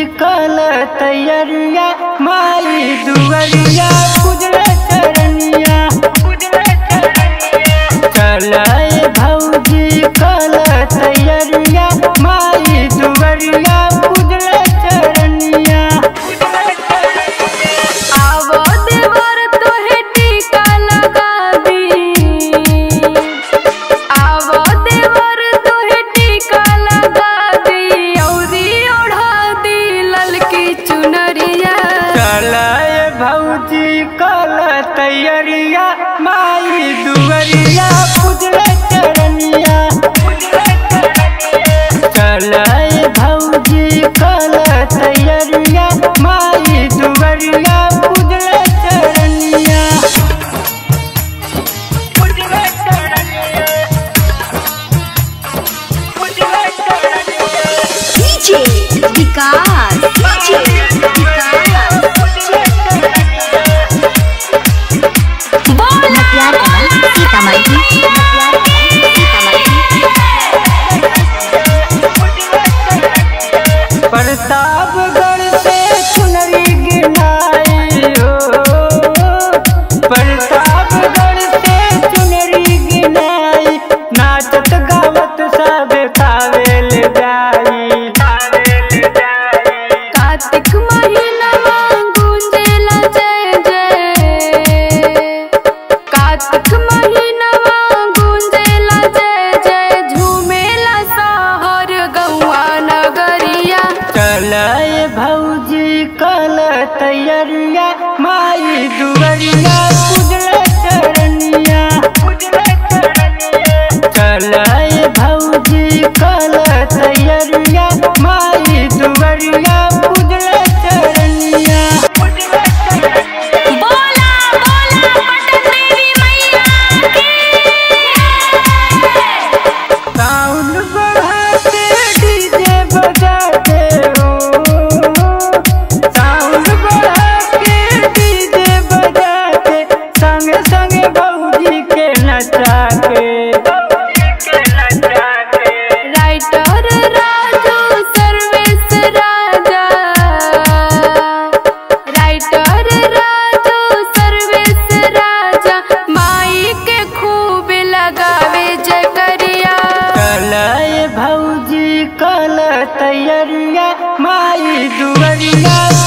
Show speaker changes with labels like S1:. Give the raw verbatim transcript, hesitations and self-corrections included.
S1: कल तैयारिया माई दुवरिया पूजले चरनिया चलाए भौजी कल तैयारिया माई दुवरिया पूजले चरनिया।
S2: आवो देवर तोहे टीका लगा दी, आवो देवर तोहे टीका लगा दी, औरी ओढ़ा दी ललकी चुनरिया
S1: चलाए भौजी कल तैयारिया माई दुवरिया पूजले चरनिया चलाए भौजी कल तैयारिया माई दुवरिया पूजले चरनिया।
S2: डीजे विकास डीजे विकास बोला प्यार का सीतामढ़ी
S1: प्रतापगढ़ से चुनरी गिनाई हो, प्रतापगढ़ से चुनरी गिनाई नाचत गावत सब कावेल जाई।
S2: कार्तिक महीना गूंजेला जय जय, कार्तिक महीना गूंजेला जय जय, झूमेला सहर गौआ नगरिया
S1: चलाए भौजी कल तैयारिया माई दुवरिया पूजले चरनिया चलाए भौजी कल तैयारिया माई दुवरिया पूजले चरनिया।
S2: बोला बोला पटन देवी मैया की
S1: साउंड बढ़ा के डीजे बजा के हो, साउंड बढ़ा के डीजे बजा के संग संग भौजी के नचा के
S2: राइटर राजू सर्वेश राजा, राइटर राजू सर्वेश राजा, माई के खूब लगावे जकरिया
S1: चलाए भौजी कल तैयारिया माई दुवरिया